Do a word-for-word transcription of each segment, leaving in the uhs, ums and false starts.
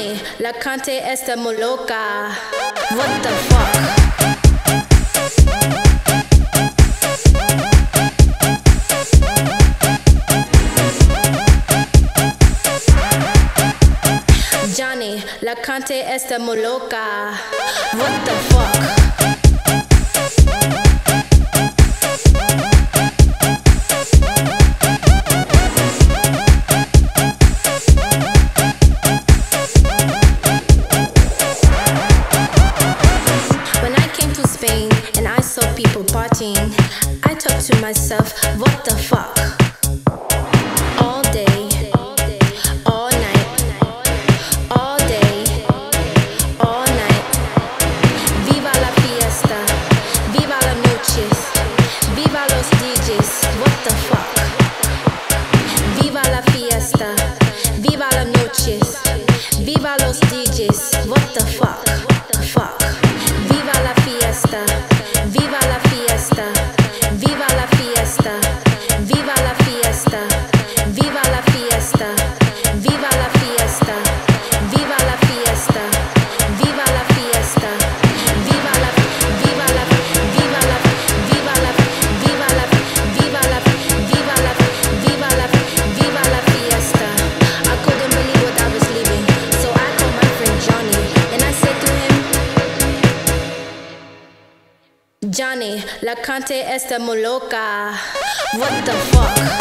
Johnny, la cante esta muy loca. What the fuck? Johnny, la cante esta muy loca. What the fuck? And I saw people partying, I thought to myself, what the fuck? All day, all night, all day, all night. Viva la fiesta, viva la noches, viva los D Js, what the fuck? Viva la fiesta, viva la noches, viva los D Js, what the fuck? Fuck. Viva la fiesta, viva la fiesta, viva la fiesta, viva la fiesta, viva la fiesta, viva la fiesta, viva la fiesta, viva la fiesta, viva la, viva la, viva la, viva la, viva la, viva la, viva la, viva la, viva la fiesta. I couldn't believe what I was leaving, so I called my friend Johnny and I said to him, Johnny, la cante esta muy loca. What the fuck?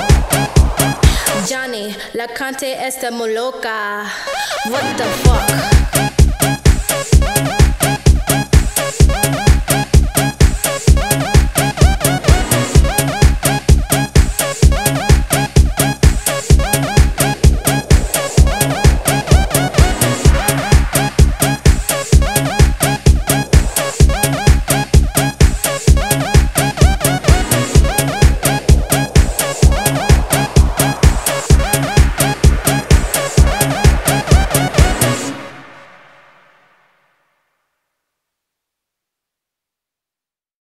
Johnny, la cante esta muy loca. What the fuck?